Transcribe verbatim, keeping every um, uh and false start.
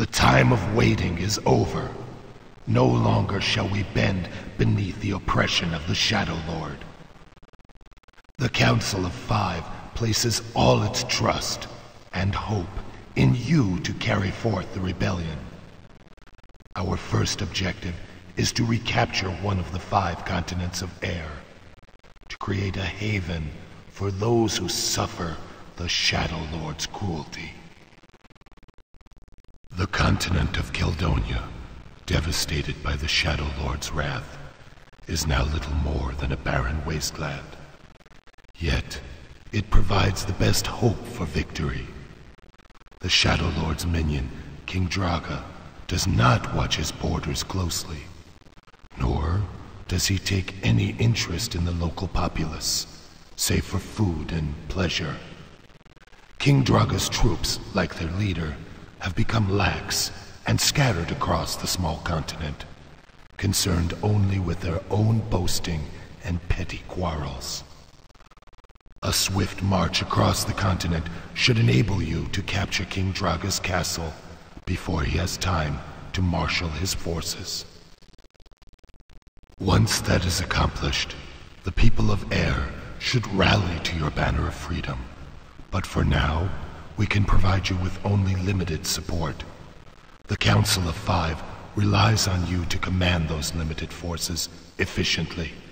The time of waiting is over. No longer shall we bend beneath the oppression of the Shadow Lord. The Council of Five places all its trust and hope in you to carry forth the rebellion. Our first objective is to recapture one of the five continents of air, to create a haven for those who suffer the Shadow Lord's cruelty. The continent of Kildonia, devastated by the Shadow Lord's wrath, is now little more than a barren wasteland. Yet, it provides the best hope for victory. The Shadow Lord's minion, King Draga, does not watch his borders closely, nor does he take any interest in the local populace, save for food and pleasure. King Draga's troops, like their leader, have become lax and scattered across the small continent, concerned only with their own boasting and petty quarrels. A swift march across the continent should enable you to capture King Draga's castle before he has time to marshal his forces. Once that is accomplished, the people of Air should rally to your banner of freedom. But for now, we can provide you with only limited support. The Council of Five relies on you to command those limited forces efficiently.